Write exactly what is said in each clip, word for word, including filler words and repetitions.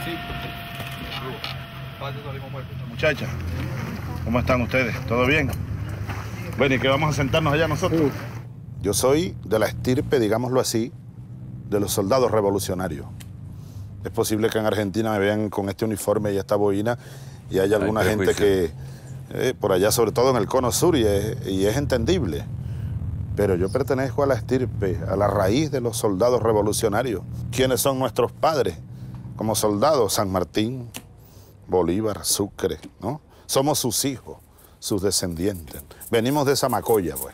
Muchachas, ¿cómo están ustedes? ¿Todo bien? Bueno, ¿y qué vamos a sentarnos allá nosotros? Yo soy de la estirpe, digámoslo así, de los soldados revolucionarios. Es posible que en Argentina me vean con este uniforme y esta boina y haya alguna gente que, eh, por allá, sobre todo en el cono sur, y es, y es entendible. Pero yo pertenezco a la estirpe, a la raíz de los soldados revolucionarios. ¿Quiénes son nuestros padres como soldados? San Martín, Bolívar, Sucre, ¿no? Somos sus hijos, sus descendientes. Venimos de esa macolla, pues.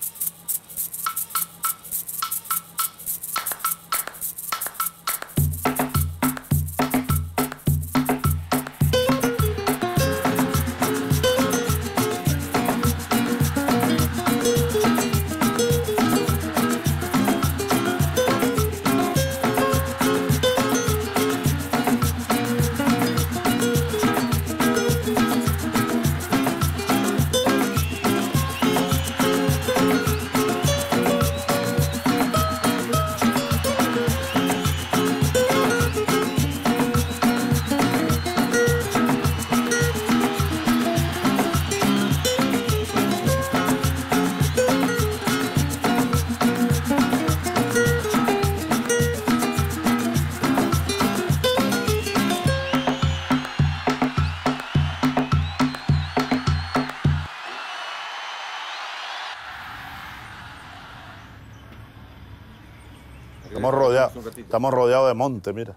Estamos rodeados, estamos rodeados de monte, mira.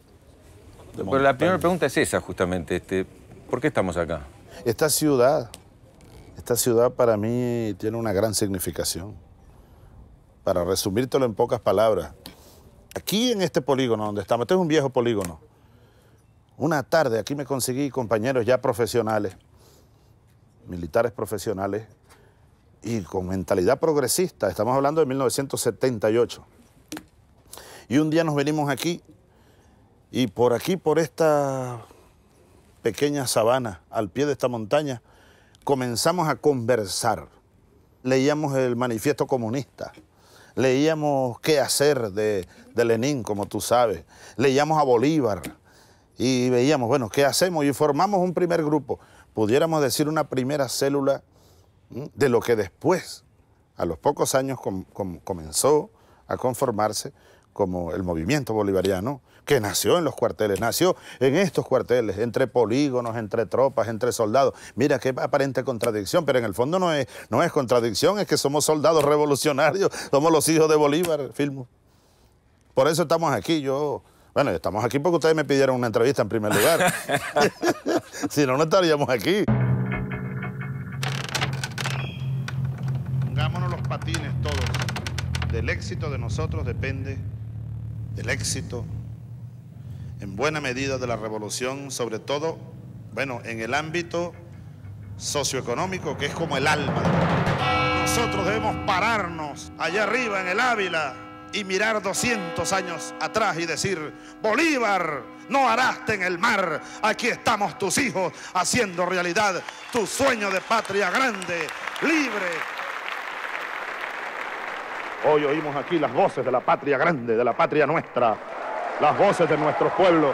De Pero la primera pregunta es esa, justamente. Este, ¿por qué estamos acá? Esta ciudad, esta ciudad para mí tiene una gran significación. Para resumírtelo en pocas palabras, aquí en este polígono donde estamos, este es un viejo polígono, una tarde aquí me conseguí compañeros ya profesionales, militares profesionales, y con mentalidad progresista. Estamos hablando de mil novecientos setenta y ocho. Y un día nos venimos aquí, y por aquí, por esta pequeña sabana, al pie de esta montaña, comenzamos a conversar. Leíamos el Manifiesto Comunista, leíamos Qué hacer de, de Lenin, como tú sabes, leíamos a Bolívar, y veíamos, bueno, ¿qué hacemos? Y formamos un primer grupo, pudiéramos decir una primera célula de lo que después, a los pocos años, com, com, comenzó a conformarse como el movimiento bolivariano, que nació en los cuarteles, nació en estos cuarteles, entre polígonos, entre tropas, entre soldados. Mira qué aparente contradicción, pero en el fondo no es, no es contradicción, es que somos soldados revolucionarios, somos los hijos de Bolívar, Filmo. Por eso estamos aquí. Yo, bueno, estamos aquí porque ustedes me pidieron una entrevista en primer lugar. Si no, no estaríamos aquí. Pongámonos los patines todos. Del éxito de nosotros depende el éxito, en buena medida, de la revolución, sobre todo, bueno, en el ámbito socioeconómico, que es como el alma. Nosotros debemos pararnos allá arriba en el Ávila y mirar doscientos años atrás y decir: Bolívar, no araste en el mar, aquí estamos tus hijos haciendo realidad tu sueño de patria grande, libre. Hoy oímos aquí las voces de la patria grande, de la patria nuestra, las voces de nuestros pueblos.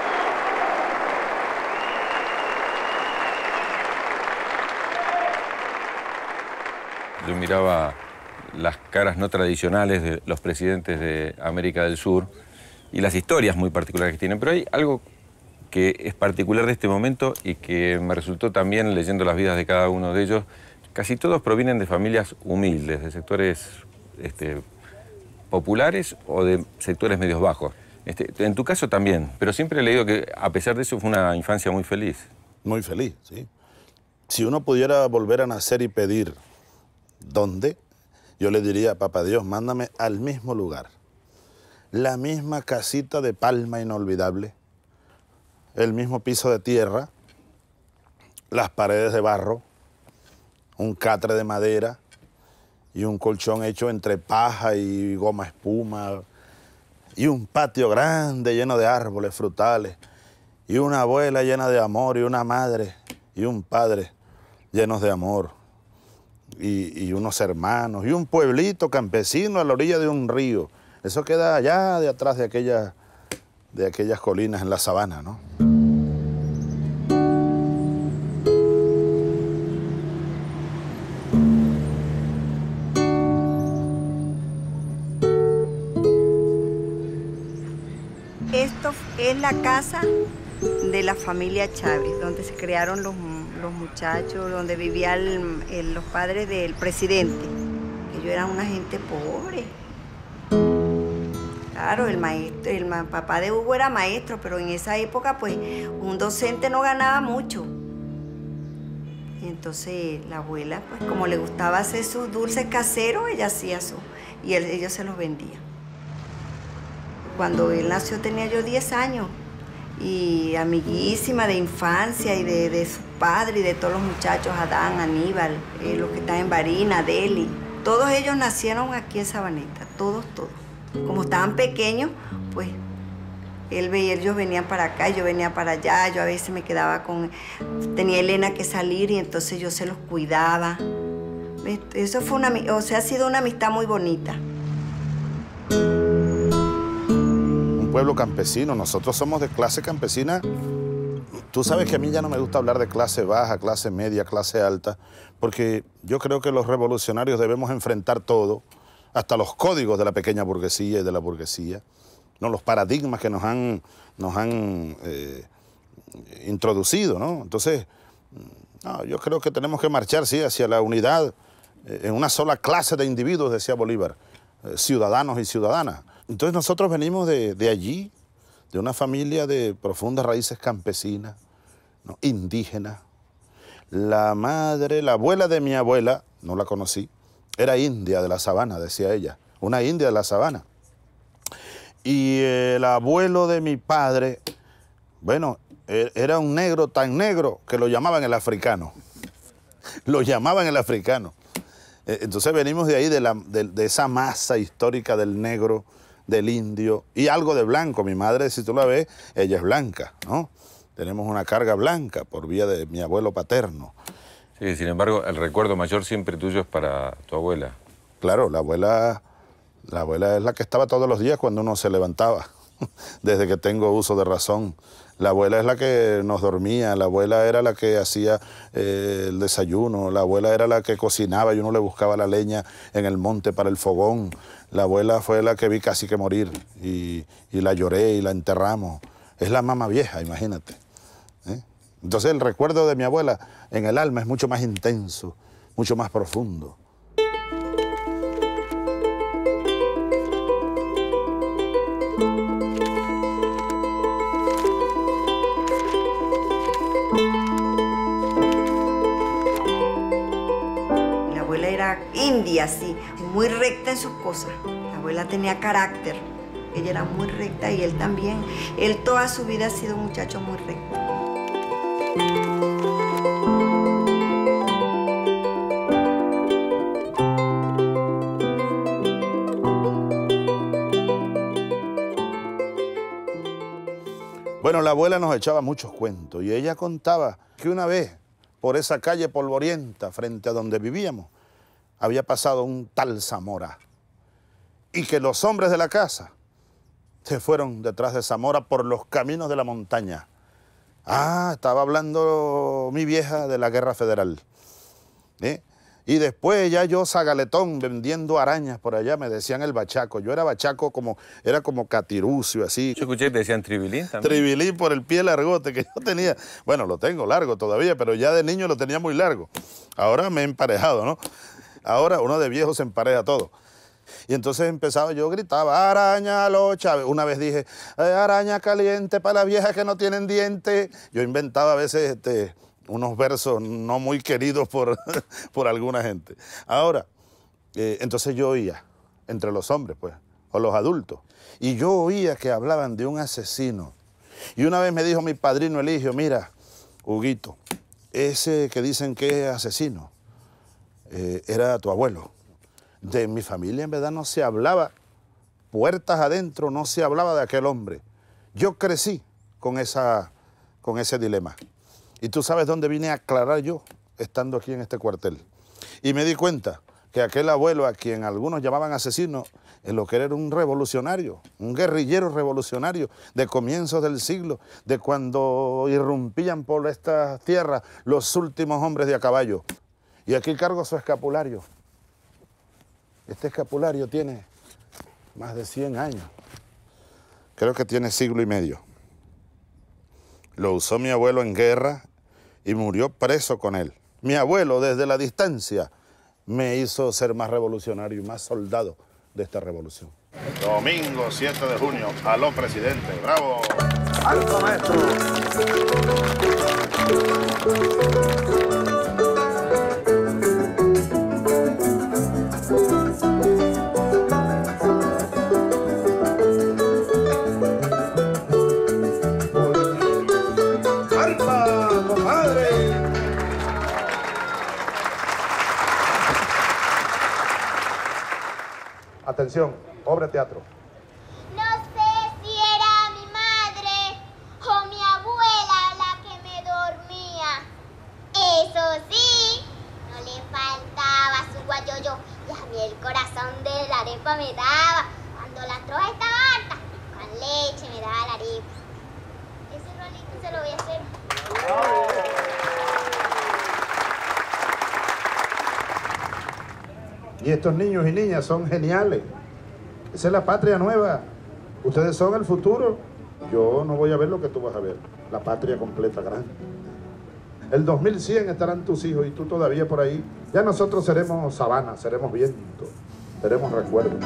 Yo miraba las caras no tradicionales de los presidentes de América del Sur y las historias muy particulares que tienen, pero hay algo que es particular de este momento y que me resultó también leyendo las vidas de cada uno de ellos. Casi todos provienen de familias humildes, de sectores Este, populares o de sectores medios bajos. Este, en tu caso también, pero siempre he leído que a pesar de eso fue una infancia muy feliz. Muy feliz, sí. Si uno pudiera volver a nacer y pedir dónde, yo le diría: papá Dios, mándame al mismo lugar, la misma casita de palma inolvidable, el mismo piso de tierra, las paredes de barro, un catre de madera, y un colchón hecho entre paja y goma espuma, y un patio grande lleno de árboles frutales, y una abuela llena de amor, y una madre y un padre llenos de amor, y, y unos hermanos, y un pueblito campesino a la orilla de un río. Eso queda allá de atrás de aquella, de aquellas colinas en la sabana, ¿no? Esto es la casa de la familia Chávez, donde se crearon los, los muchachos, donde vivían los padres del presidente. Ellos eran una gente pobre. Claro, el, maestro, el papá de Hugo era maestro, pero en esa época, pues, un docente no ganaba mucho. Y entonces la abuela, pues, como le gustaba hacer sus dulces caseros, ella hacía eso, y él, ellos se los vendían. Cuando él nació tenía yo diez años, y amiguísima de infancia y de, de su padre y de todos los muchachos, Adán, Aníbal, eh, los que están en Barina, Deli. Todos ellos nacieron aquí en Sabaneta, todos, todos. Como estaban pequeños, pues él veía, ellos venían para acá, yo venía para allá, yo a veces me quedaba con... Tenía Elena que salir y entonces yo se los cuidaba. Eso fue una... O sea, ha sido una amistad muy bonita. Un pueblo campesino, nosotros somos de clase campesina. Tú sabes que a mí ya no me gusta hablar de clase baja, clase media, clase alta, porque yo creo que los revolucionarios debemos enfrentar todo, hasta los códigos de la pequeña burguesía y de la burguesía, ¿no? Los paradigmas que nos han, nos han eh, introducido, ¿no? Entonces, no, yo creo que tenemos que marchar, sí, hacia la unidad eh, en una sola clase de individuos, decía Bolívar, eh, ciudadanos y ciudadanas. Entonces nosotros venimos de, de allí, de una familia de profundas raíces campesinas, ¿no? Indígenas. La madre, la abuela de mi abuela, no la conocí, era india de la sabana, decía ella, una india de la sabana. Y el abuelo de mi padre, bueno, era un negro tan negro que lo llamaban el africano. Lo llamaban el africano. Entonces venimos de ahí, de, la, de, de esa masa histórica del negro, del indio y algo de blanco. Mi madre, si tú la ves, ella es blanca, ¿no? Tenemos una carga blanca por vía de mi abuelo paterno. Sí, sin embargo, el recuerdo mayor siempre tuyo es para tu abuela. Claro, la abuela, la abuela es la que estaba todos los días cuando uno se levantaba, desde que tengo uso de razón. La abuela es la que nos dormía, la abuela era la que hacía eh, el desayuno, la abuela era la que cocinaba y uno le buscaba la leña en el monte para el fogón. La abuela fue la que vi casi que morir y, y la lloré y la enterramos. Es la mamá vieja, imagínate. ¿eh? Entonces el recuerdo de mi abuela en el alma es mucho más intenso, mucho más profundo. La abuela era india, sí, muy recta en sus cosas. La abuela tenía carácter. Ella era muy recta y él también. Él toda su vida ha sido un muchacho muy recto. Bueno, la abuela nos echaba muchos cuentos y ella contaba que una vez por esa calle polvorienta frente a donde vivíamos había pasado un tal Zamora y que los hombres de la casa se fueron detrás de Zamora por los caminos de la montaña. Ah, estaba hablando mi vieja de la guerra federal. ¿eh? Y después ya yo, zagaletón, vendiendo arañas por allá, me decían el bachaco. Yo era bachaco como, era como catirucio, así. Yo escuché que te decían tribilín también. Tribilín por el pie largote que yo tenía. Bueno, lo tengo largo todavía, pero ya de niño lo tenía muy largo. Ahora me he emparejado, ¿no? Ahora uno de viejo se empareja todo. Y entonces empezaba, yo gritaba, araña a los Chávez. Una vez dije, araña caliente para las viejas que no tienen dientes. Yo inventaba a veces este, unos versos no muy queridos por, por alguna gente. Ahora, eh, entonces yo oía, entre los hombres, pues, o los adultos, y yo oía que hablaban de un asesino. Y una vez me dijo mi padrino Eligio, mira, Huguito, ese que dicen que es asesino, eh, era tu abuelo. De mi familia en verdad no se hablaba, puertas adentro no se hablaba de aquel hombre. Yo crecí con, esa, con ese dilema. Y tú sabes dónde vine a aclarar yo, estando aquí en este cuartel. Y me di cuenta que aquel abuelo a quien algunos llamaban asesino, en lo que era un revolucionario, un guerrillero revolucionario de comienzos del siglo, de cuando irrumpían por estas tierras los últimos hombres de a caballo. Y aquí cargo su escapulario. Este escapulario tiene más de cien años. Creo que tiene siglo y medio. Lo usó mi abuelo en guerra y murió preso con él. Mi abuelo, desde la distancia, me hizo ser más revolucionario y más soldado de esta revolución. Domingo siete de junio, aló presidente, bravo. ¡Alto, maestro! ¡Alta, compadre! Atención, obra de teatro. No sé si era mi madre o mi abuela la que me dormía. Eso sí, no le faltaba su guayoyo y a mí el corazón de la arepa me daba. Cuando la troja estaba harta, con leche me daba la arepa. Ese rolito se lo voy a hacer. Y estos niños y niñas son geniales. Esa es la patria nueva. Ustedes son el futuro. Yo no voy a ver lo que tú vas a ver. La patria completa, grande. El dos mil cien estarán tus hijos y tú todavía por ahí. Ya nosotros seremos sabana, seremos viento, seremos recuerdos.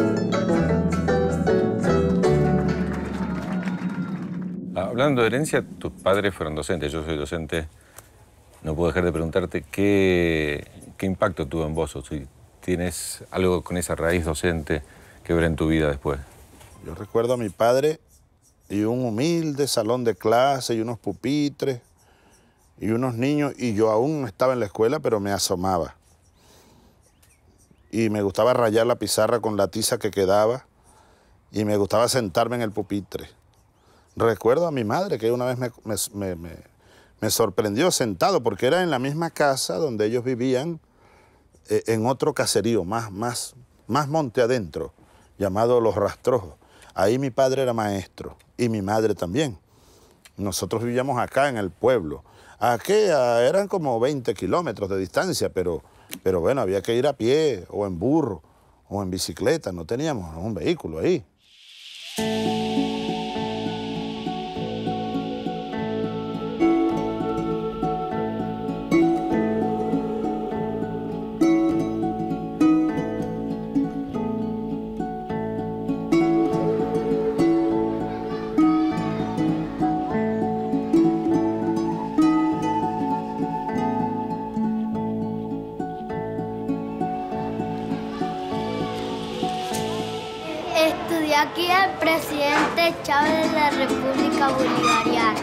Hablando de herencia, tus padres fueron docentes, yo soy docente. No puedo dejar de preguntarte qué, qué impacto tuvo en vos, o si tienes algo con esa raíz docente que ver en tu vida después. Yo recuerdo a mi padre y un humilde salón de clase y unos pupitres y unos niños, y yo aún no estaba en la escuela, pero me asomaba. Y me gustaba rayar la pizarra con la tiza que quedaba y me gustaba sentarme en el pupitre. Recuerdo a mi madre que una vez me, me, me, me sorprendió sentado, porque era en la misma casa donde ellos vivían, eh, en otro caserío, más, más, más monte adentro, llamado Los Rastrojos. Ahí mi padre era maestro y mi madre también. Nosotros vivíamos acá en el pueblo. Aquí eran como veinte kilómetros de distancia, pero, pero bueno, había que ir a pie o en burro o en bicicleta. No teníamos un vehículo ahí. Estudié aquí el presidente Chávez de la República Bolivariana.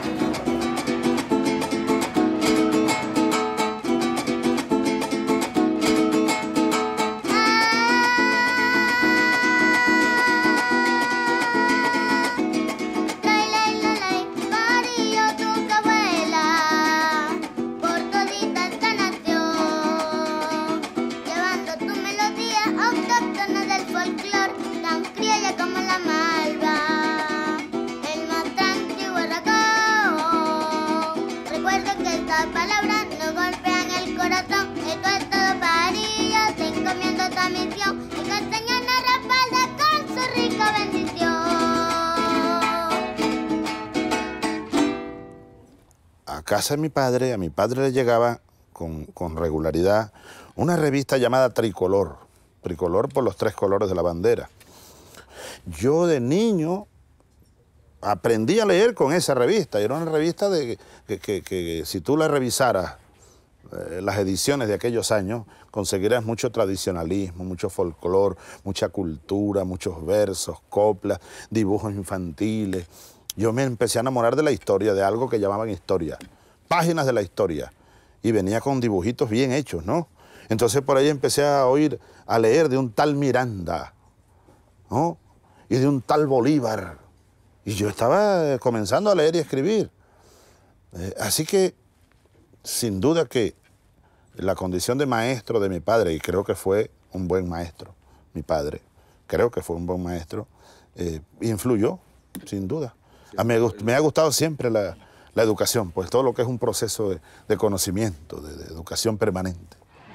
A casa de mi padre, a mi padre le llegaba con, con regularidad una revista llamada Tricolor. Tricolor por los tres colores de la bandera. Yo de niño aprendí a leer con esa revista. Era una revista de, que, que, que si tú la revisaras, eh, las ediciones de aquellos años, conseguirás mucho tradicionalismo, mucho folclor, mucha cultura, muchos versos, coplas, dibujos infantiles. Yo me empecé a enamorar de la historia, de algo que llamaban historia, páginas de la historia, y venía con dibujitos bien hechos, ¿no? Entonces por ahí empecé a oír, a leer de un tal Miranda, ¿no? Y de un tal Bolívar, y yo estaba comenzando a leer y a escribir. Eh, así que, sin duda que la condición de maestro de mi padre, y creo que fue un buen maestro, mi padre, creo que fue un buen maestro, eh, influyó, sin duda. A mí me, me ha gustado siempre la, la educación, pues todo lo que es un proceso de, de conocimiento, de, de educación permanente.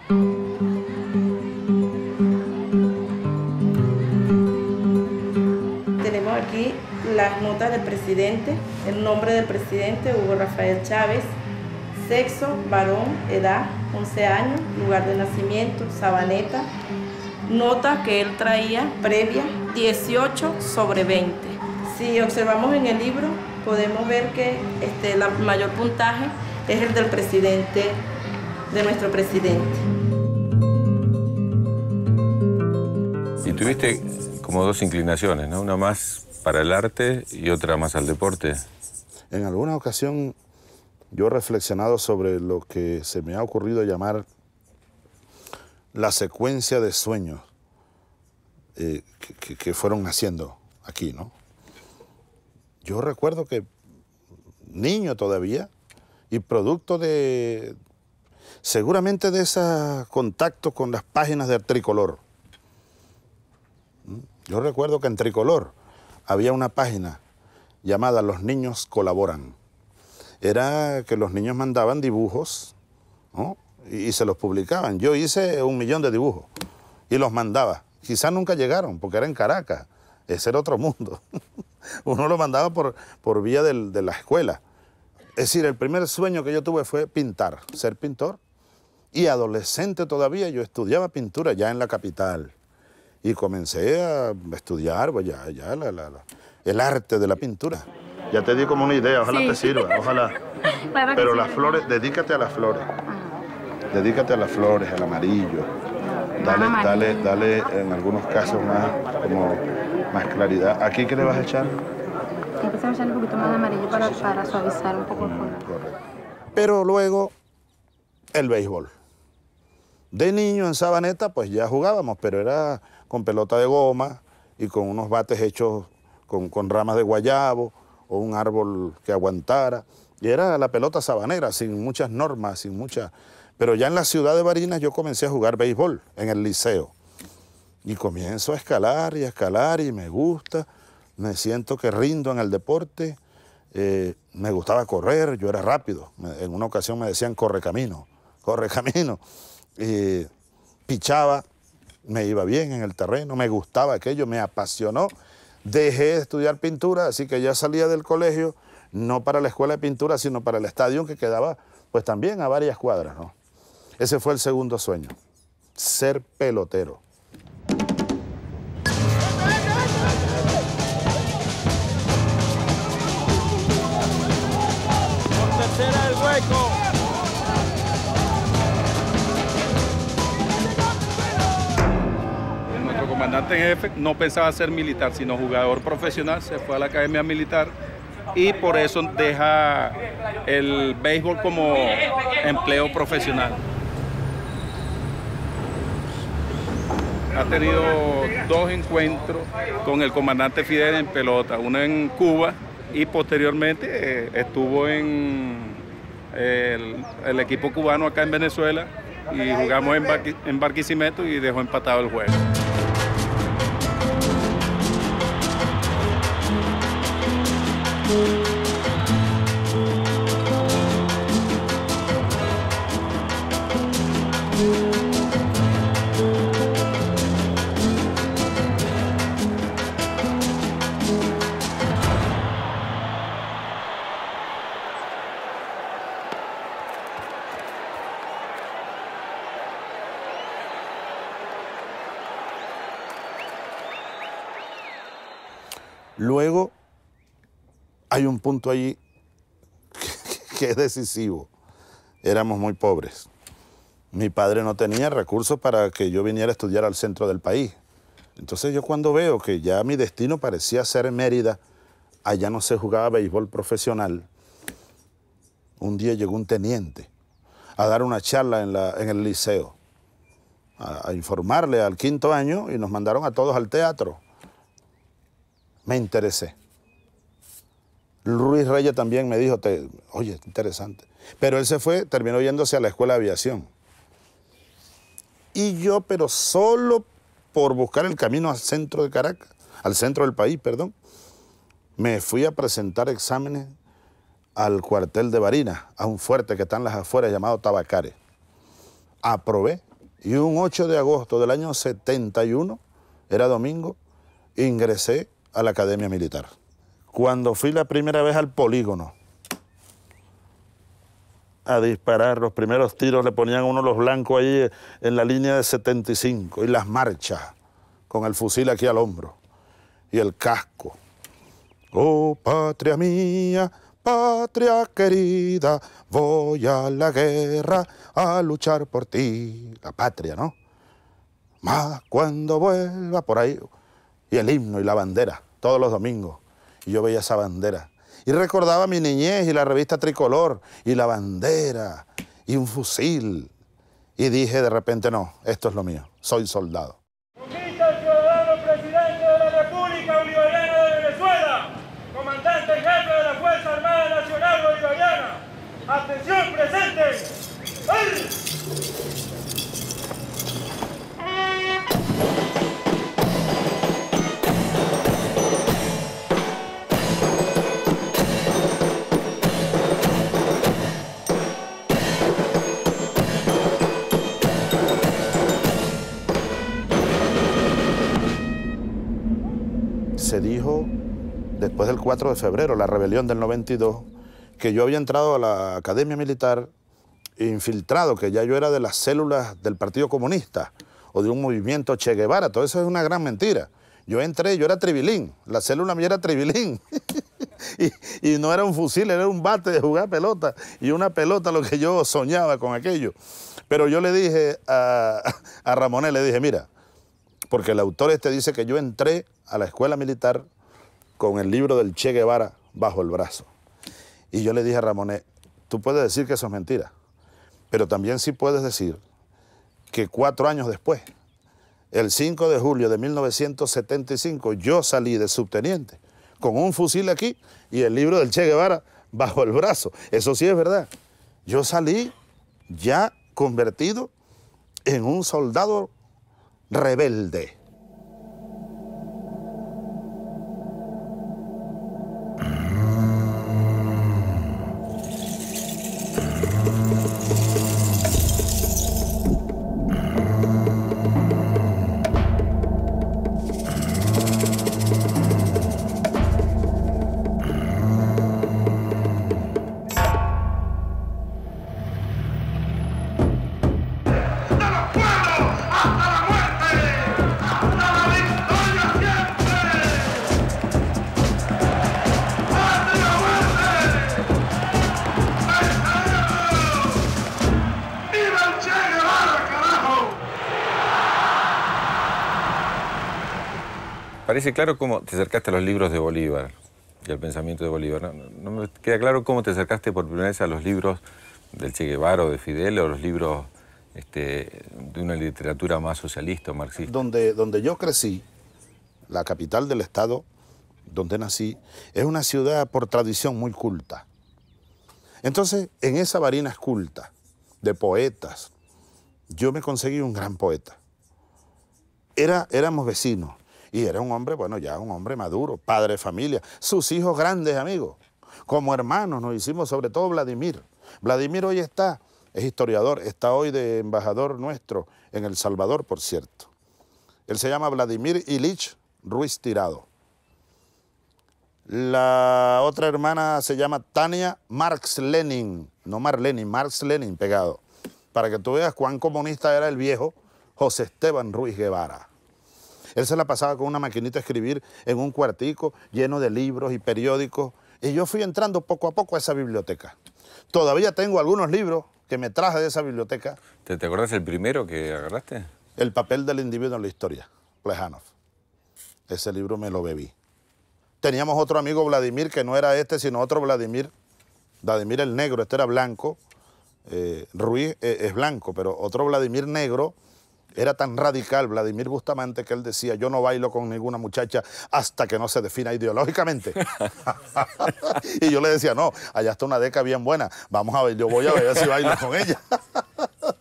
Tenemos aquí las notas del presidente, el nombre del presidente, Hugo Rafael Chávez, sexo, varón, edad, once años, lugar de nacimiento, Sabaneta, nota que él traía previa, dieciocho sobre veinte. Si observamos en el libro, podemos ver que este, el mayor puntaje es el del presidente, de nuestro presidente. Y tuviste como dos inclinaciones, ¿no? Una más para el arte y otra más al deporte. En alguna ocasión yo he reflexionado sobre lo que se me ha ocurrido llamar la secuencia de sueños eh, que, que, que fueron naciendo aquí, ¿no? Yo recuerdo que niño todavía y producto de, seguramente de ese contacto con las páginas del Tricolor. Yo recuerdo que en Tricolor había una página llamada Los Niños Colaboran. Era que los niños mandaban dibujos, ¿no? y, y se los publicaban. Yo hice un millón de dibujos y los mandaba. Quizás nunca llegaron porque era en Caracas. Ese era otro mundo. Uno lo mandaba por, por vía del, de la escuela. Es decir, el primer sueño que yo tuve fue pintar, ser pintor. Y adolescente todavía yo estudiaba pintura ya en la capital. Y comencé a estudiar pues ya, ya la, la, la, el arte de la pintura. Ya te di como una idea, ojalá sí. te sirva, ojalá. Claro Pero las sí. flores, dedícate a las flores. Ajá. Dedícate a las flores, al amarillo. Dale, dale, dale en algunos casos más, como, más claridad. ¿Aquí qué le vas a echar? Empezamos a echar un poquito más de amarillo para, para suavizar un poco el color. Correcto. Pero luego, el béisbol. De niño en Sabaneta, pues ya jugábamos, pero era con pelota de goma y con unos bates hechos con, con ramas de guayabo o un árbol que aguantara. Y era la pelota sabanera, sin muchas normas, sin muchas... Pero ya en la ciudad de Barinas yo comencé a jugar béisbol en el liceo. Y comienzo a escalar y a escalar y me gusta. Me siento que rindo en el deporte. Eh, me gustaba correr, yo era rápido. En una ocasión me decían corre camino, corre camino. Y pichaba, me iba bien en el terreno, me gustaba aquello, me apasionó. Dejé de estudiar pintura, así que ya salía del colegio, no para la escuela de pintura, sino para el estadio que quedaba pues también a varias cuadras, ¿no? Ese fue el segundo sueño, ser pelotero. Por tercera el hueco. Nuestro comandante en jefe no pensaba ser militar, sino jugador profesional, se fue a la academia militar y por eso deja el béisbol como empleo profesional. Ha tenido dos encuentros con el comandante Fidel en pelota, uno en Cuba y posteriormente eh, estuvo en el, el equipo cubano acá en Venezuela y jugamos en, Barqui, en Barquisimeto y dejó empatado el juego. Luego, hay un punto allí que, que es decisivo. Éramos muy pobres. Mi padre no tenía recursos para que yo viniera a estudiar al centro del país. Entonces yo cuando veo que ya mi destino parecía ser Mérida, allá no se jugaba béisbol profesional, un día llegó un teniente a dar una charla en, la, en el liceo, a, a informarle al quinto año y nos mandaron a todos al teatro. Me interesé. Luis Reyes también me dijo, te, oye, interesante. Pero él se fue, terminó yéndose a la escuela de aviación. Y yo, pero solo por buscar el camino al centro de Caracas, al centro del país, perdón, me fui a presentar exámenes al cuartel de Barinas, a un fuerte que está en las afueras llamado Tabacares. Aprobé y un ocho de agosto del año setenta y uno, era domingo, ingresé a la Academia Militar. Cuando fui la primera vez al polígono a disparar, los primeros tiros le ponían uno los blancos ahí en la línea de setenta y cinco y las marchas con el fusil aquí al hombro y el casco. Oh, patria mía, patria querida, voy a la guerra a luchar por ti. La patria, ¿no? Más cuando vuelva por ahí. Y el himno y la bandera, todos los domingos. Y yo veía esa bandera. Y recordaba mi niñez y la revista Tricolor, y la bandera, y un fusil. Y dije de repente, no, esto es lo mío, soy soldado. Conquista el ciudadano presidente de la República Bolivariana de Venezuela, comandante en jefe de la Fuerza Armada Nacional Bolivariana. ¡Atención, presente! ¡Ay! Se dijo, después del cuatro de febrero, la rebelión del noventa y dos, que yo había entrado a la Academia Militar infiltrado, que ya yo era de las células del Partido Comunista o de un movimiento Che Guevara. Todo eso es una gran mentira. Yo entré, yo era tribilín, la célula mía era tribilín. y, y no era un fusil, era un bate de jugar pelota y una pelota lo que yo soñaba con aquello. Pero yo le dije a, a Ramonet, le dije, mira, porque el autor este dice que yo entré a la escuela militar con el libro del Che Guevara bajo el brazo. Y yo le dije a Ramonet, tú puedes decir que eso es mentira, pero también sí puedes decir que cuatro años después, el cinco de julio de mil novecientos setenta y cinco, yo salí de subteniente con un fusil aquí y el libro del Che Guevara bajo el brazo. Eso sí es verdad. Yo salí ya convertido en un soldado rebelde. Parece claro cómo te acercaste a los libros de Bolívar y al pensamiento de Bolívar. No, no me queda claro cómo te acercaste por primera vez a los libros del Che Guevara o de Fidel o los libros este, de una literatura más socialista o marxista. Donde, donde yo crecí, la capital del estado donde nací, es una ciudad por tradición muy culta. Entonces, en esa Barinas culta de poetas, yo me conseguí un gran poeta. Era, éramos vecinos. Y era un hombre, bueno, ya un hombre maduro, padre de familia, sus hijos grandes amigos. Como hermanos nos hicimos, sobre todo Vladimir. Vladimir hoy está, es historiador, está hoy de embajador nuestro en El Salvador, por cierto. Él se llama Vladimir Ilich Ruiz Tirado. La otra hermana se llama Tania Marx Lenin, no Marlenin, Marx Lenin pegado. Para que tú veas cuán comunista era el viejo José Esteban Ruiz Guevara. Él se la pasaba con una maquinita a escribir en un cuartico lleno de libros y periódicos. Y yo fui entrando poco a poco a esa biblioteca. Todavía tengo algunos libros que me traje de esa biblioteca. ¿Te, te acordás el primero que agarraste? El papel del individuo en la historia, Plejánov. Ese libro me lo bebí. Teníamos otro amigo, Vladimir, que no era este, sino otro Vladimir. Vladimir el negro, este era blanco. Eh, Ruiz eh, es blanco, pero otro Vladimir negro. Era tan radical Vladimir Bustamante que él decía, yo no bailo con ninguna muchacha hasta que no se defina ideológicamente. Y yo le decía, no, allá está una deca bien buena, vamos a ver, yo voy a ver si bailo con ella.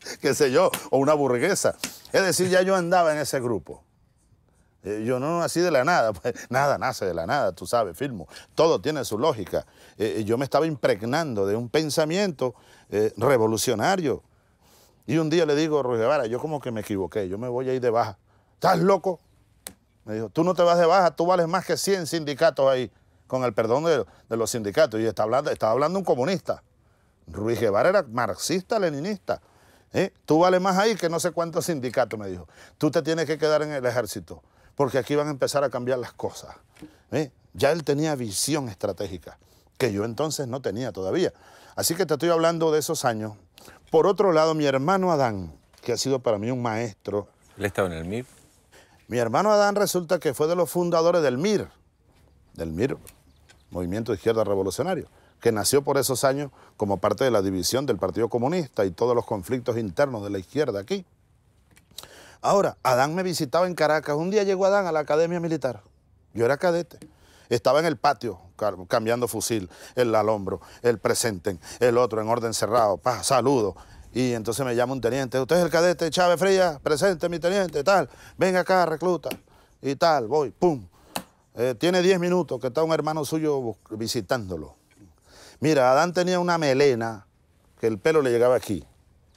qué sé yo, o una burguesa. Es decir, ya yo andaba en ese grupo. Eh, yo no nací de la nada, pues, nada nace de la nada, tú sabes, Filmo. Todo tiene su lógica. Eh, yo me estaba impregnando de un pensamiento eh, revolucionario. Y un día le digo a Ruiz Guevara, yo como que me equivoqué, yo me voy a ir de baja. ¿Estás loco? Me dijo, tú no te vas de baja, tú vales más que cien sindicatos ahí, con el perdón de, de los sindicatos. Y está hablando, estaba hablando un comunista. Ruiz Guevara era marxista, leninista. ¿Eh? Tú vales más ahí que no sé cuántos sindicatos, me dijo. Tú te tienes que quedar en el ejército, porque aquí van a empezar a cambiar las cosas. ¿Eh? Ya él tenía visión estratégica, que yo entonces no tenía todavía. Así que te estoy hablando de esos años. Por otro lado, mi hermano Adán, que ha sido para mí un maestro. ¿Él estaba en el M I R? Mi hermano Adán resulta que fue de los fundadores del M I R, del M I R, Movimiento de Izquierda Revolucionario, que nació por esos años como parte de la división del Partido Comunista y todos los conflictos internos de la izquierda aquí. Ahora, Adán me visitaba en Caracas. Un día llegó Adán a la Academia Militar. Yo era cadete. Estaba en el patio cambiando fusil, el al hombro, el presenten, el otro en orden cerrado, pa, saludo. Y entonces me llama un teniente, usted es el cadete Chávez Frías, presente mi teniente, tal, venga acá, recluta, y tal, voy, pum. Eh, tiene diez minutos que está un hermano suyo visitándolo. Mira, Adán tenía una melena, que el pelo le llegaba aquí.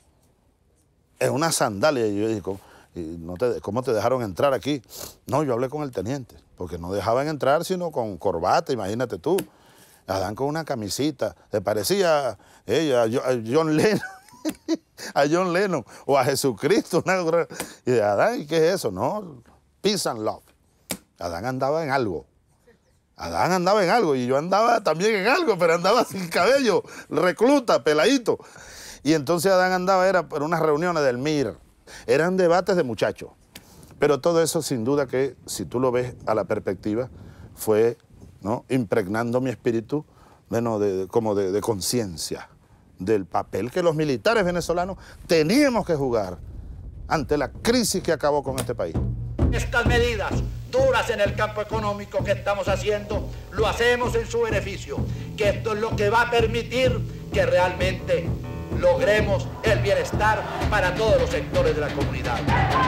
Es una sandalia, y yo digo, no te, ¿cómo te dejaron entrar aquí? No, yo hablé con el teniente, porque no dejaban entrar sino con corbata, imagínate tú. Adán con una camisita, le parecía ella, a John Lennon. A John Lennon o a Jesucristo. Una... Y de Adán, ¿y qué es eso? No, peace and love. Adán andaba en algo. Adán andaba en algo y yo andaba también en algo, pero andaba sin cabello, recluta, peladito. Y entonces Adán andaba, era por unas reuniones del M I R. Eran debates de muchachos. Pero todo eso, sin duda que, si tú lo ves a la perspectiva, fue, ¿no?, impregnando mi espíritu, bueno, de, de, como de, de conciencia del papel que los militares venezolanos teníamos que jugar ante la crisis que acabó con este país. Estas medidas duras en el campo económico que estamos haciendo, lo hacemos en su beneficio, que esto es lo que va a permitir que realmente logremos el bienestar para todos los sectores de la comunidad.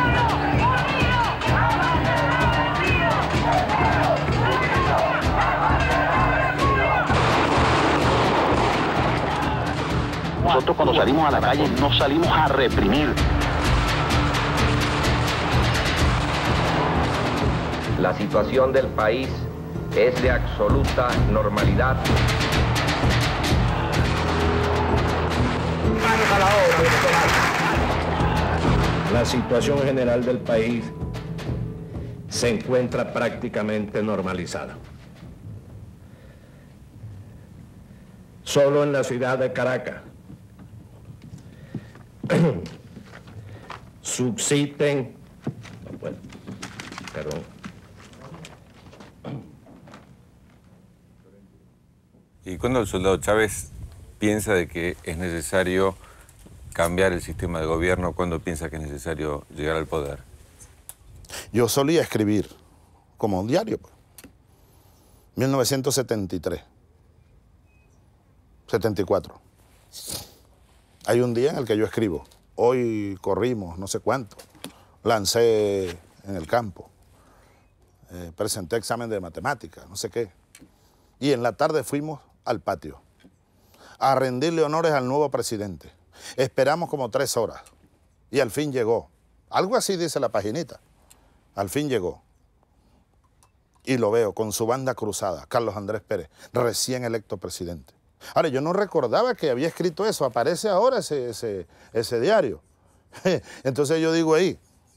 Nosotros cuando salimos a la calle no salimos a reprimir. La situación del país es de absoluta normalidad. Manos a la obra, venezolanos. La situación general del país se encuentra prácticamente normalizada. Solo en la ciudad de Caracas subsisten, bueno, perdón. ¿Y cuándo el soldado Chávez piensa de que es necesario cambiar el sistema de gobierno? ¿Cuándo piensa que es necesario llegar al poder? Yo solía escribir como un diario, pues. mil novecientos setenta y tres, setenta y cuatro. Hay un día en el que yo escribo, hoy corrimos no sé cuánto, lancé en el campo, eh, presenté examen de matemáticas, no sé qué. Y en la tarde fuimos al patio a rendirle honores al nuevo presidente. Esperamos como tres horas y al fin llegó. Algo así dice la paginita. Al fin llegó. Y lo veo con su banda cruzada, Carlos Andrés Pérez, recién electo presidente. Ahora, yo no recordaba que había escrito eso, aparece ahora ese, ese, ese diario. Entonces yo digo ahí,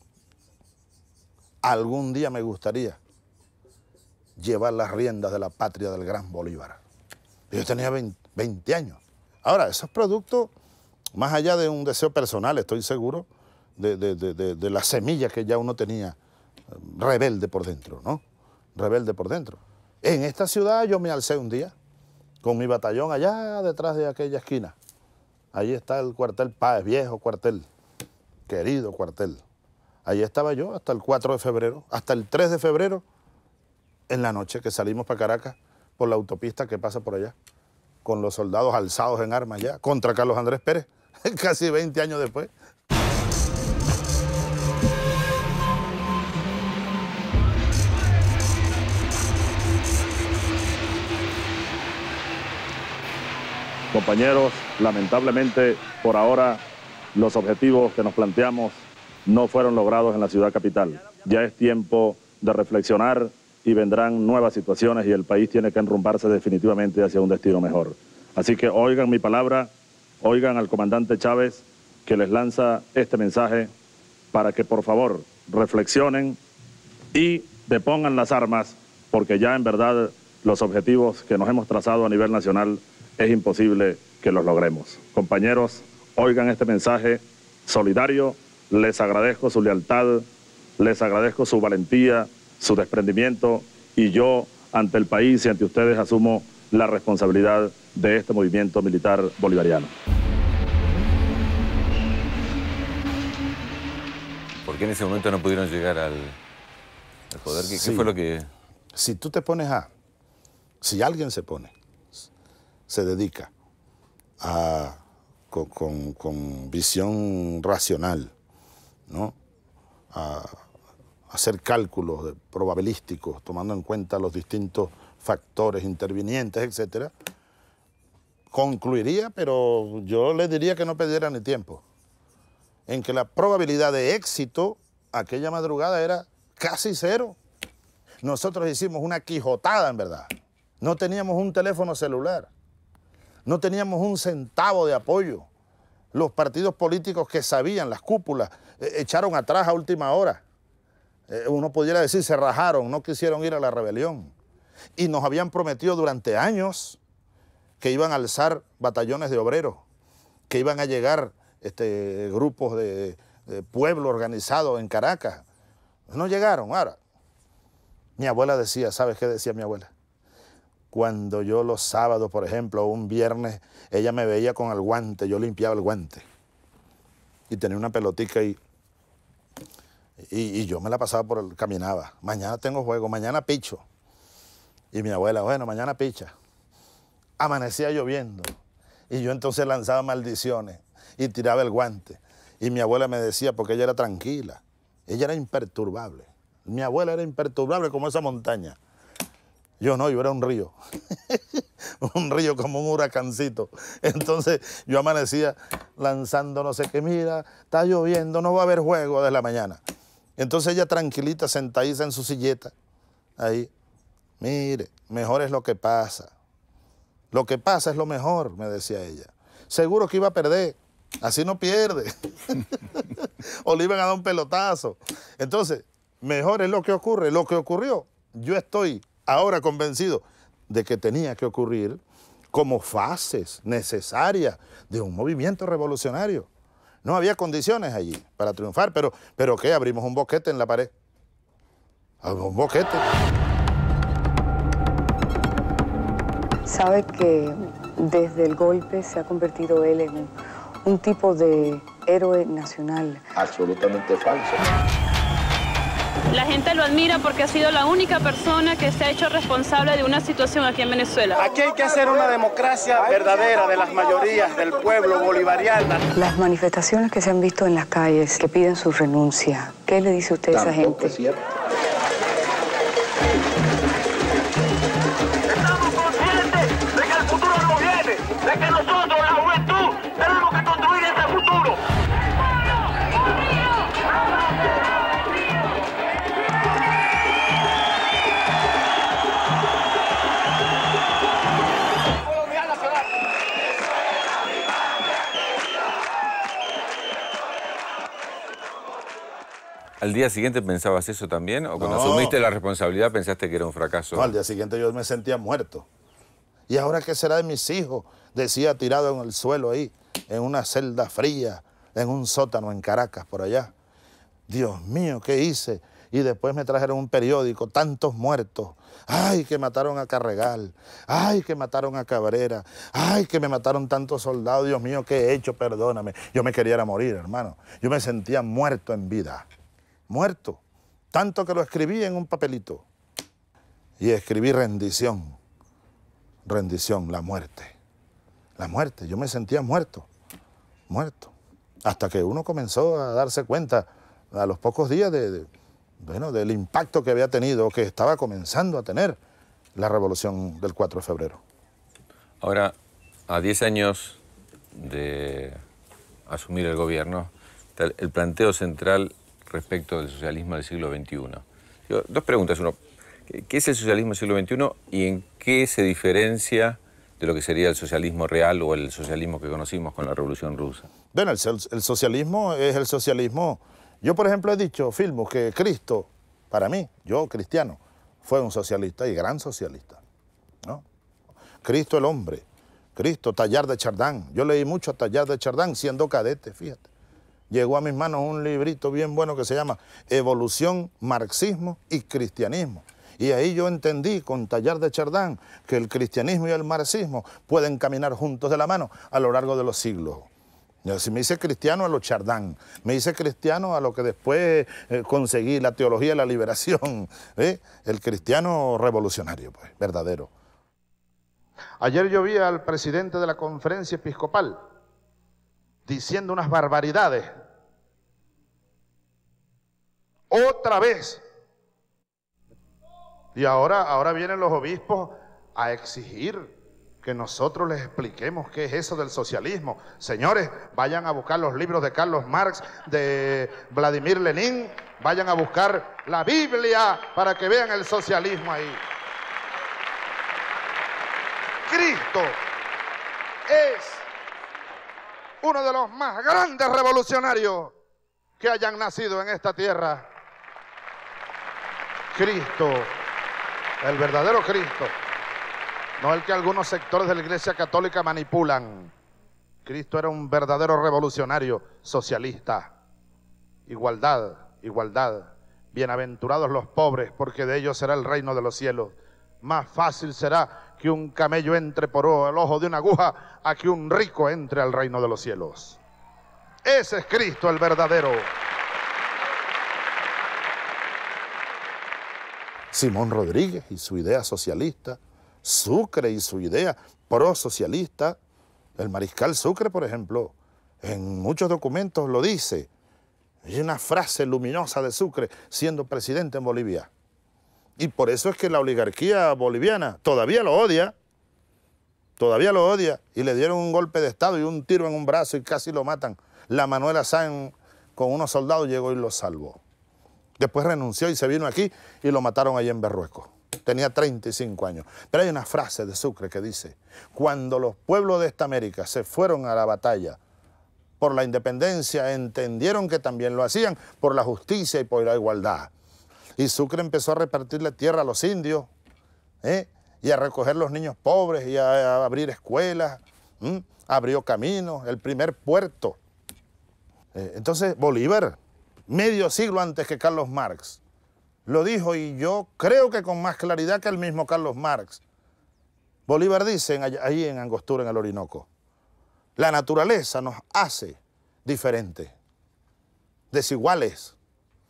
algún día me gustaría llevar las riendas de la patria del gran Bolívar. Yo tenía veinte años. Ahora, esos productos, más allá de un deseo personal, estoy seguro, de, de, de, de, de la semilla que ya uno tenía rebelde por dentro, ¿no? Rebelde por dentro. En esta ciudad yo me alcé un día con mi batallón allá detrás de aquella esquina. Ahí está el cuartel Páez, viejo cuartel, querido cuartel. Ahí estaba yo hasta el cuatro de febrero, hasta el tres de febrero, en la noche que salimos para Caracas por la autopista que pasa por allá, con los soldados alzados en armas ya, contra Carlos Andrés Pérez, casi veinte años después. Compañeros, lamentablemente, por ahora, los objetivos que nos planteamos no fueron logrados en la ciudad capital. Ya es tiempo de reflexionar y vendrán nuevas situaciones y el país tiene que enrumbarse definitivamente hacia un destino mejor. Así que oigan mi palabra, oigan al comandante Chávez que les lanza este mensaje para que por favor reflexionen y depongan las armas, porque ya en verdad los objetivos que nos hemos trazado a nivel nacional es imposible que los logremos. Compañeros, oigan este mensaje solidario, les agradezco su lealtad, les agradezco su valentía, su desprendimiento, y yo ante el país y ante ustedes asumo la responsabilidad de este movimiento militar bolivariano. ¿Por qué en ese momento no pudieron llegar al, al poder? ¿Qué, sí. ¿Qué fue lo que...? Si tú te pones a... Si alguien se pone, se dedica a, con, con, con visión racional, ¿no? A hacer cálculos de, probabilísticos, tomando en cuenta los distintos factores intervinientes, etcétera, concluiría, pero yo le diría que no perdiera ni tiempo, en que la probabilidad de éxito aquella madrugada era casi cero. Nosotros hicimos una quijotada, en verdad. No teníamos un teléfono celular, no teníamos un centavo de apoyo. Los partidos políticos que sabían, las cúpulas, eh, echaron atrás a última hora. Eh, uno pudiera decir, se rajaron, no quisieron ir a la rebelión. Y nos habían prometido durante años que iban a alzar batallones de obreros, que iban a llegar este, grupos de, de pueblo organizado en Caracas. No llegaron. Ahora, mi abuela decía, ¿sabes qué decía mi abuela? Cuando yo los sábados, por ejemplo, un viernes, ella me veía con el guante, yo limpiaba el guante. Y tenía una pelotica y, y, y yo me la pasaba por el, caminaba. Mañana tengo juego, mañana picho. Y mi abuela, bueno, mañana picha. Amanecía lloviendo. Y yo entonces lanzaba maldiciones y tiraba el guante. Y mi abuela me decía, porque ella era tranquila, ella era imperturbable. Mi abuela era imperturbable como esa montaña. Yo no, yo era un río. Un río como un huracancito. Entonces yo amanecía lanzando no sé qué, mira, está lloviendo, no va a haber juego desde la mañana. Entonces ella tranquilita, sentadiza en su silleta, ahí, mire, mejor es lo que pasa. Lo que pasa es lo mejor, me decía ella. Seguro que iba a perder, así no pierde. O le iban a dar un pelotazo. Entonces, mejor es lo que ocurre. Lo que ocurrió, yo estoy ahora convencido de que tenía que ocurrir como fases necesarias de un movimiento revolucionario. No había condiciones allí para triunfar, pero, pero ¿qué? Abrimos un boquete en la pared. Abrimos un boquete. Sabe que desde el golpe se ha convertido él en un, un tipo de héroe nacional. Absolutamente falso. La gente lo admira porque ha sido la única persona que se ha hecho responsable de una situación aquí en Venezuela. Aquí hay que hacer una democracia verdadera de las mayorías del pueblo bolivariano. Las manifestaciones que se han visto en las calles que piden su renuncia, ¿qué le dice usted a esa gente? Es cierto. Estamos conscientes de que el futuro no viene, de que nosotros, la juventud, tenemos que construir ese futuro. ¿Al día siguiente pensabas eso también? ¿O cuando No. asumiste la responsabilidad pensaste que era un fracaso? No, al día siguiente yo me sentía muerto. ¿Y ahora qué será de mis hijos? Decía tirado en el suelo ahí, en una celda fría, en un sótano en Caracas, por allá. Dios mío, ¿qué hice? Y después me trajeron un periódico, tantos muertos. Ay, que mataron a Carregal. Ay, que mataron a Cabrera. Ay, que me mataron tantos soldados. Dios mío, ¿qué he hecho? Perdóname. Yo me quería ir a morir, hermano. Yo me sentía muerto en vida. Muerto. Tanto que lo escribí en un papelito. Y escribí rendición. Rendición, la muerte. La muerte. Yo me sentía muerto. Muerto. Hasta que uno comenzó a darse cuenta a los pocos días de, de, bueno, del impacto que había tenido, que estaba comenzando a tener la revolución del cuatro de febrero. Ahora, A diez años de asumir el gobierno, el planteo central respecto del socialismo del siglo veintiuno. Digo, dos preguntas. Uno, ¿qué es el socialismo del siglo veintiuno y en qué se diferencia de lo que sería el socialismo real o el socialismo que conocimos con la Revolución Rusa? Bueno, el, el socialismo es el socialismo. Yo, por ejemplo, he dicho, Filmus, que Cristo, para mí, yo cristiano, fue un socialista y gran socialista, ¿no? Cristo el hombre, Cristo, Teilhard de Chardin. Yo leí mucho a Teilhard de Chardin siendo cadete, fíjate. Llegó a mis manos un librito bien bueno que se llama Evolución, Marxismo y Cristianismo. Y ahí yo entendí con Teilhard de Chardin que el cristianismo y el marxismo pueden caminar juntos de la mano a lo largo de los siglos. Si me hice cristiano a lo Chardin, me hice cristiano a lo que después eh, conseguí, la teología de la liberación, ¿eh? El cristiano revolucionario, pues, verdadero. Ayer yo vi al presidente de la conferencia episcopal diciendo unas barbaridades. Otra vez. Y ahora, ahora vienen los obispos a exigir que nosotros les expliquemos qué es eso del socialismo. Señores, vayan a buscar los libros de Carlos Marx, de Vladimir Lenin, vayan a buscar la Biblia para que vean el socialismo ahí. Cristo es uno de los más grandes revolucionarios que hayan nacido en esta tierra. Cristo, el verdadero Cristo. No el que algunos sectores de la Iglesia Católica manipulan. Cristo era un verdadero revolucionario socialista. Igualdad, igualdad. Bienaventurados los pobres, porque de ellos será el reino de los cielos. Más fácil será que un camello entre por el ojo de una aguja a que un rico entre al reino de los cielos. Ese es Cristo el verdadero. Simón Rodríguez y su idea socialista. Sucre y su idea pro-socialista. El mariscal Sucre, por ejemplo, en muchos documentos lo dice. Hay una frase luminosa de Sucre siendo presidente en Bolivia. Y por eso es que la oligarquía boliviana todavía lo odia. Todavía lo odia. Y le dieron un golpe de estado y un tiro en un brazo y casi lo matan. La Manuela Sáenz con unos soldados llegó y lo salvó. Después renunció y se vino aquí y lo mataron allí en Berruecos. Tenía treinta y cinco años. Pero hay una frase de Sucre que dice: cuando los pueblos de esta América se fueron a la batalla por la independencia, entendieron que también lo hacían por la justicia y por la igualdad. Y Sucre empezó a repartirle tierra a los indios, ¿eh? y a recoger los niños pobres y a, a abrir escuelas. ¿m? Abrió caminos, el primer puerto. Eh, entonces Bolívar, medio siglo antes que Carlos Marx, lo dijo, y yo creo que con más claridad que el mismo Carlos Marx. Bolívar dice ahí en Angostura, en el Orinoco, la naturaleza nos hace diferentes, desiguales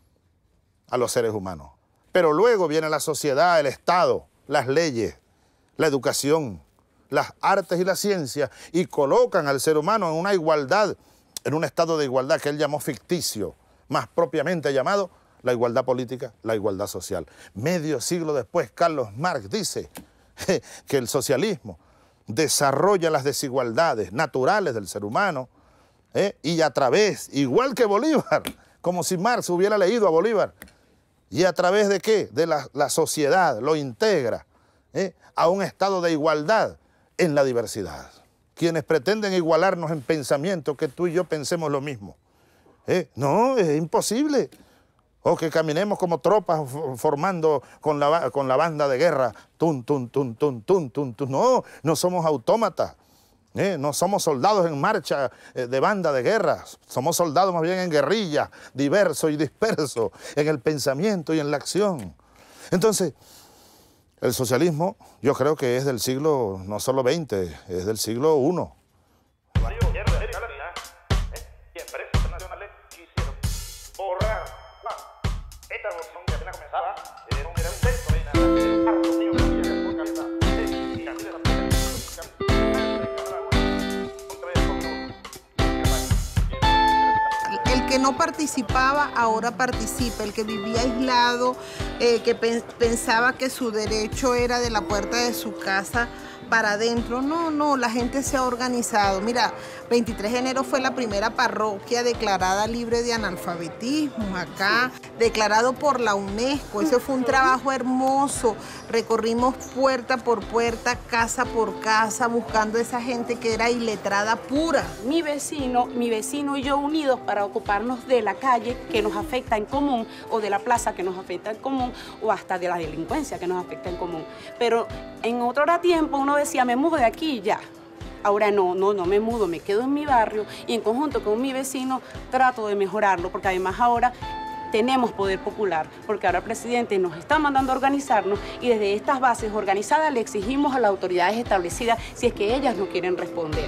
a los seres humanos. Pero luego viene la sociedad, el Estado, las leyes, la educación, las artes y la ciencia, y colocan al ser humano en una igualdad, en un estado de igualdad que él llamó ficticio, más propiamente llamado la igualdad política, la igualdad social. Medio siglo después, Carlos Marx dice que el socialismo desarrolla las desigualdades naturales del ser humano, ¿eh? y a través, igual que Bolívar, como si Marx hubiera leído a Bolívar, y a través de qué, de la, la sociedad, lo integra ¿eh? a un estado de igualdad en la diversidad. Quienes pretenden igualarnos en pensamiento, que tú y yo pensemos lo mismo, ¿eh? no, es imposible. O que caminemos como tropas formando con la, con la banda de guerra. Tun, tun, tun, tun, tun, tun, tun. No, no somos autómatas. ¿eh? No somos soldados en marcha eh, de banda de guerra. Somos soldados más bien en guerrilla, diversos y dispersos, en el pensamiento y en la acción. Entonces, el socialismo yo creo que es del siglo, no solo veinte, es del siglo primero. El que no participaba ahora participa, el que vivía aislado, eh, que pe pensaba que su derecho era de la puerta de su casa para adentro. No, no, la gente se ha organizado. Mira, veintitrés de enero fue la primera parroquia declarada libre de analfabetismo acá, declarado por la UNESCO. Ese fue un trabajo hermoso. Recorrimos puerta por puerta, casa por casa, buscando a esa gente que era iletrada pura. Mi vecino, mi vecino y yo unidos para ocuparnos de la calle que nos afecta en común, o de la plaza que nos afecta en común, o hasta de la delincuencia que nos afecta en común. Pero en otro tiempo uno decía, me mudo de aquí y ya. Ahora no, no, no me mudo, me quedo en mi barrio y en conjunto con mi vecino trato de mejorarlo, porque además ahora tenemos poder popular, porque ahora el presidente nos está mandando a organizarnos y desde estas bases organizadas le exigimos a las autoridades establecidas si es que ellas no quieren responder.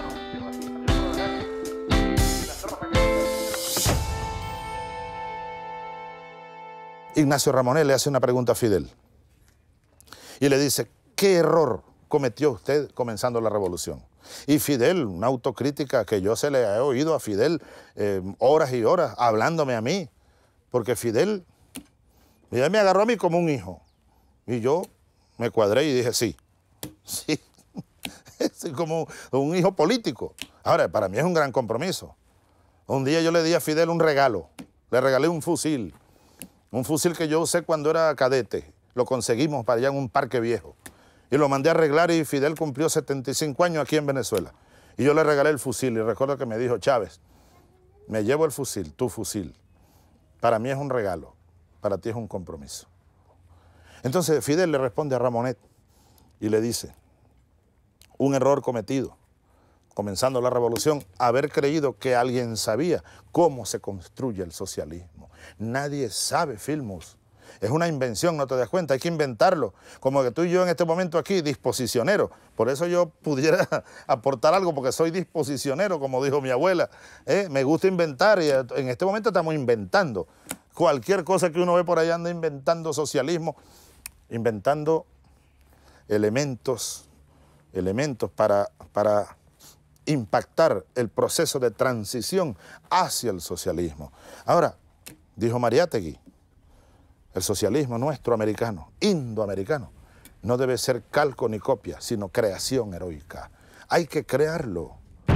Ignacio Ramonet le hace una pregunta a Fidel y le dice, ¿qué error cometió usted comenzando la revolución? Y Fidel, una autocrítica que yo se le he oído a Fidel eh, horas y horas hablándome a mí, porque Fidel, Fidel me agarró a mí como un hijo y yo me cuadré y dije sí, sí, es como un hijo político. Ahora, para mí es un gran compromiso. Un día yo le di a Fidel un regalo, le regalé un fusil, un fusil que yo usé cuando era cadete, lo conseguimos para allá en un parque viejo. Y lo mandé a arreglar y Fidel cumplió setenta y cinco años aquí en Venezuela. Y yo le regalé el fusil y recuerdo que me dijo, Chávez, me llevo el fusil, tu fusil. Para mí es un regalo, para ti es un compromiso. Entonces Fidel le responde a Ramonet y le dice, un error cometido, comenzando la revolución, haber creído que alguien sabía cómo se construye el socialismo. Nadie sabe, Filmus. Es una invención, no te das cuenta, hay que inventarlo. Como que tú y yo en este momento aquí, disposicionero. Por eso yo pudiera aportar algo, porque soy disposicionero, como dijo mi abuela. ¿Eh? Me gusta inventar y en este momento estamos inventando. Cualquier cosa que uno ve por ahí anda inventando socialismo, inventando elementos, elementos para, para impactar el proceso de transición hacia el socialismo. Ahora, dijo Mariátegui, el socialismo nuestro americano, indoamericano, no debe ser calco ni copia, sino creación heroica. Hay que crearlo.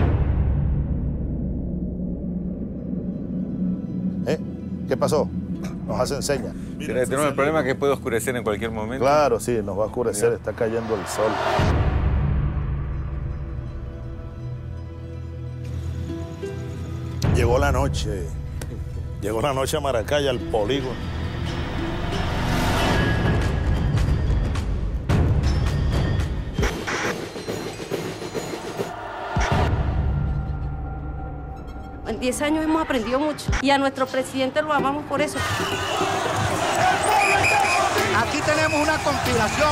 ¿Eh? ¿Qué pasó? Nos hace señas. Mira, tenemos el problema que puede oscurecer en cualquier momento. Claro, sí, nos va a oscurecer, está cayendo el sol. Llegó la noche, llegó la noche a Maracay, al polígono. En diez años hemos aprendido mucho y a nuestro presidente lo amamos por eso. Aquí tenemos una conspiración.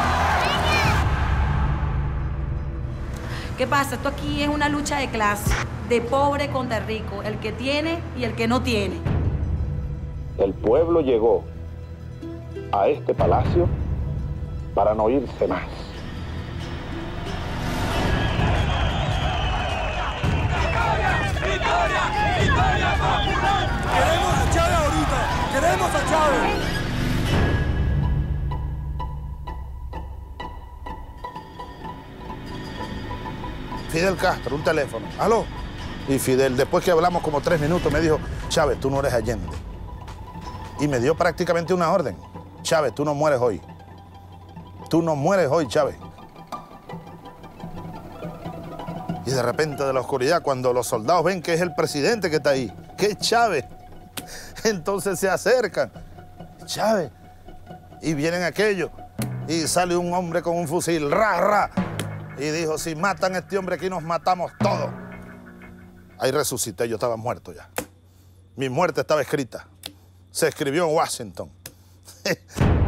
¿Qué pasa? Esto aquí es una lucha de clase, de pobre contra rico, el que tiene y el que no tiene. El pueblo llegó a este palacio para no irse más. ¡Queremos a Chávez ahorita! ¡Queremos a Chávez! Fidel Castro, un teléfono. ¿Aló? Y Fidel, después que hablamos como tres minutos, me dijo, Chávez, tú no eres Allende. Y me dio prácticamente una orden. Chávez, tú no mueres hoy. Tú no mueres hoy, Chávez. Y de repente de la oscuridad, cuando los soldados ven que es el presidente que está ahí, que es Chávez, entonces se acercan. Chávez. Y vienen aquellos. Y sale un hombre con un fusil. ¡Ra, ra! Y dijo, si matan a este hombre aquí nos matamos todos. Ahí resucité, yo estaba muerto ya. Mi muerte estaba escrita. Se escribió en Washington.